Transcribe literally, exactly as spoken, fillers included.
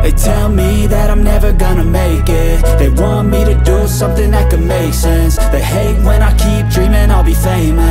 They tell me that I'm never gonna make it. They want me to do something that could make sense. They hate when I keep dreaming I'll be famous.